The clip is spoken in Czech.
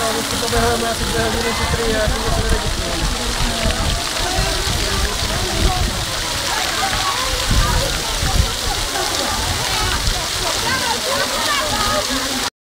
už to poběhneme asi 2 hodiny, 3, a já si to neregistruju.